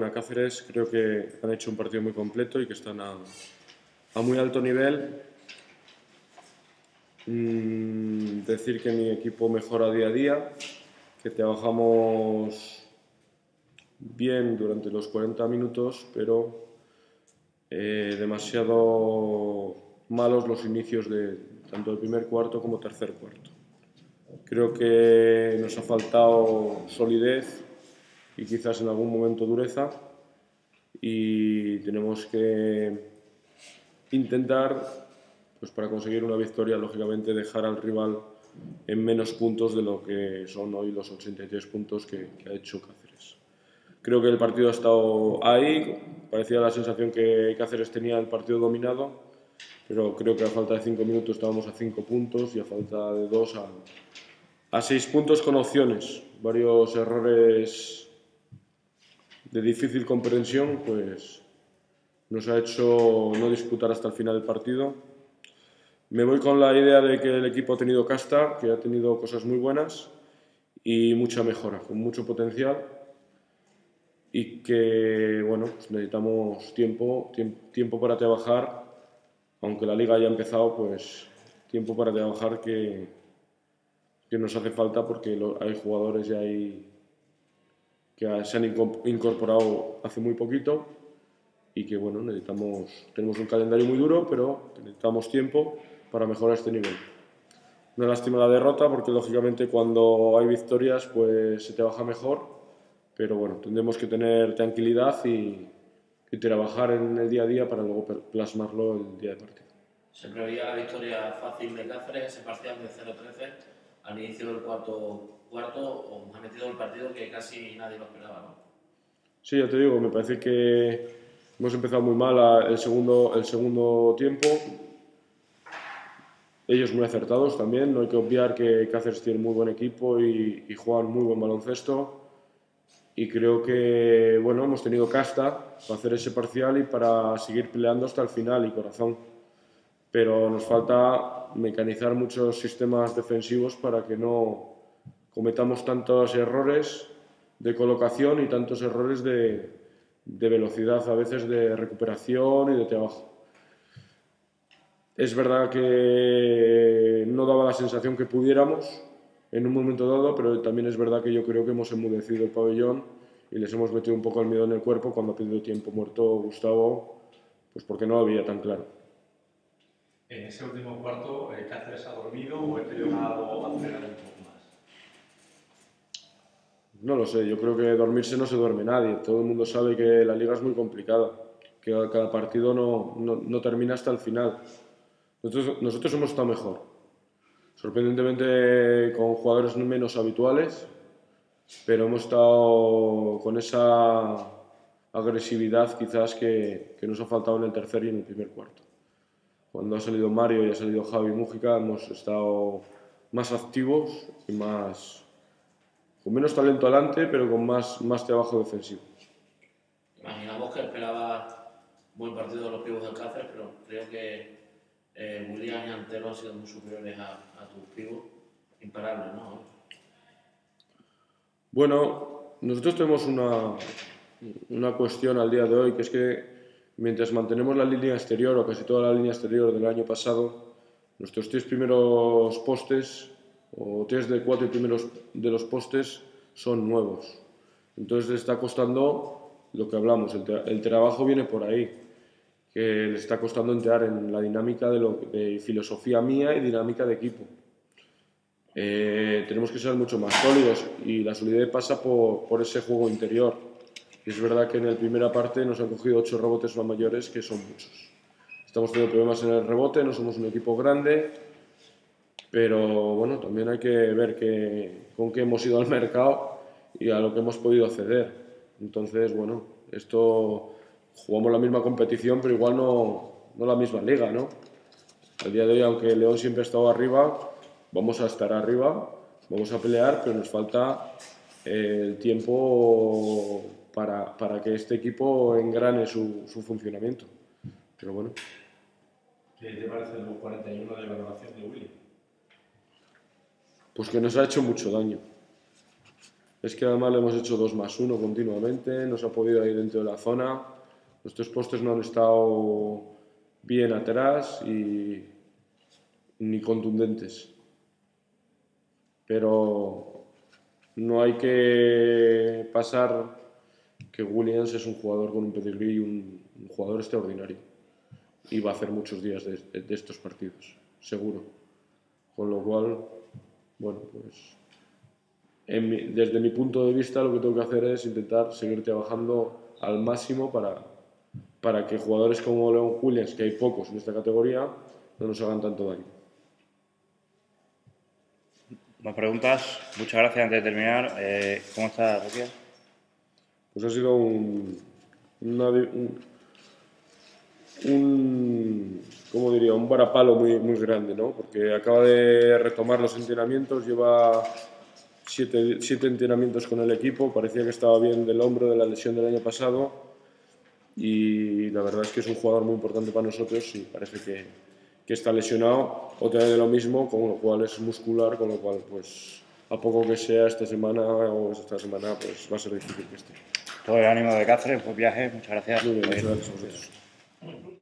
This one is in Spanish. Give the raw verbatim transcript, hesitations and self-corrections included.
enhorabuena a Cáceres. Creo que han hecho un partido muy completo y que están a, a muy alto nivel. Mm, decir que mi equipo mejora día a día, que trabajamos bien durante los cuarenta minutos, pero eh, demasiado malos los inicios de tanto el primer cuarto como tercer cuarto. Creo que nos ha faltado solidez y quizás en algún momento dureza, y tenemos que intentar, pues para conseguir una victoria, lógicamente dejar al rival en menos puntos de lo que son hoy los ochenta y tres puntos que, que ha hecho Cáceres. Creo que el partido ha estado ahí, parecía la sensación que Cáceres tenía el partido dominado, pero creo que a falta de cinco minutos estábamos a cinco puntos y a falta de dos a, a seis puntos con opciones. Varios errores de difícil comprensión pues nos ha hecho no disputar hasta el final del partido. Me voy con la idea de que el equipo ha tenido casta, que ha tenido cosas muy buenas y mucha mejora, con mucho potencial, y que bueno, pues necesitamos tiempo, tiempo para trabajar, aunque la liga haya empezado, pues tiempo para trabajar que, que nos hace falta, porque hay jugadores y hay, que se han incorporado hace muy poquito, y que bueno, necesitamos, tenemos un calendario muy duro, pero necesitamos tiempo para mejorar este nivel. Una lástima la derrota, porque lógicamente cuando hay victorias pues se trabaja mejor, pero bueno, tendremos que tener tranquilidad y, y trabajar en el día a día para luego plasmarlo el día de partido. Se preveía la victoria fácil de Cáceres, ese parcial de cero trece al inicio del cuarto cuarto, o ha metido el partido que casi nadie lo esperaba, ¿no? Sí, ya te digo, me parece que hemos empezado muy mal el segundo, el segundo tiempo. Ellos muy acertados también, no hay que obviar que Cáceres tiene muy buen equipo y, y juegan muy buen baloncesto, y creo que bueno, hemos tenido casta para hacer ese parcial y para seguir peleando hasta el final y corazón, pero nos falta mecanizar muchos sistemas defensivos para que no cometamos tantos errores de colocación y tantos errores de, de velocidad, a veces de recuperación y de trabajo. Es verdad que no daba la sensación que pudiéramos en un momento dado, pero también es verdad que yo creo que hemos enmudecido el pabellón y les hemos metido un poco el miedo en el cuerpo cuando ha pedido tiempo muerto Gustavo, pues porque no lo había tan claro. En ese último cuarto, ¿Cáceres ha dormido o he llegado a acelerar un poco más? No lo sé, yo creo que dormirse no se duerme nadie. Todo el mundo sabe que la liga es muy complicada, que cada partido no, no, no termina hasta el final. Nosotros, nosotros hemos estado mejor, sorprendentemente con jugadores menos habituales, pero hemos estado con esa agresividad quizás que, que nos ha faltado en el tercer y en el primer cuarto. Cuando ha salido Mario y ha salido Javi Mújica hemos estado más activos y más, con menos talento adelante, pero con más, más trabajo defensivo. Imaginamos que esperaba buen partido de los pibos del Cáceres, pero creo que eh, William y Antelo han sido muy superiores a, a tus pibos, imparables, ¿no? Bueno, nosotros tenemos una, una cuestión al día de hoy, que es que mientras mantenemos la línea exterior, o casi toda la línea exterior del año pasado, nuestros tres primeros postes, o tres de cuatro primeros de los postes, son nuevos. Entonces le está costando lo que hablamos, el, tra el trabajo viene por ahí, que le está costando entrar en la dinámica de, lo, de filosofía mía y dinámica de equipo. Eh, tenemos que ser mucho más sólidos, y la solidez pasa por, por ese juego interior. Y es verdad que en la primera parte nos han cogido ocho rebotes más mayores, que son muchos. Estamos teniendo problemas en el rebote, no somos un equipo grande, pero bueno, también hay que ver que, con qué hemos ido al mercado y a lo que hemos podido acceder. Entonces, bueno, esto jugamos la misma competición, pero igual no, no la misma liga, ¿no? Al día de hoy, aunque León siempre ha estado arriba, vamos a estar arriba, vamos a pelear, pero nos falta el tiempo para, para que este equipo engrane su, su funcionamiento. Pero bueno. ¿Qué te parece el cuarenta y uno de valoración de Willy? Pues que nos ha hecho mucho daño. es que además le hemos hecho dos más uno continuamente, nos ha podido ir dentro de la zona, nuestros postes no han estado bien atrás y ni contundentes. Pero no hay que pasar que Williams es un jugador con un pedigrí y un, un jugador extraordinario y va a hacer muchos días de, de estos partidos, seguro. Con lo cual, bueno, pues en mi, desde mi punto de vista lo que tengo que hacer es intentar seguir trabajando al máximo para, para que jugadores como Leon Williams, que hay pocos en esta categoría, no nos hagan tanto daño. Más preguntas. Muchas gracias. Antes de terminar, eh, ¿cómo está Rupias? Pues ha sido un, una, un, un, ¿cómo diría? Un varapalo muy, muy grande, ¿no? Porque acaba de retomar los entrenamientos, lleva siete, siete entrenamientos con el equipo, parecía que estaba bien del hombro de la lesión del año pasado y la verdad es que es un jugador muy importante para nosotros y parece que, que está lesionado, otra vez de lo mismo, con lo cual es muscular, con lo cual pues a poco que sea esta semana o esta semana pues va a ser difícil que esté. Todo el ánimo de Cáceres, buen viaje, muchas gracias. Muy bien, muchas gracias a vosotros.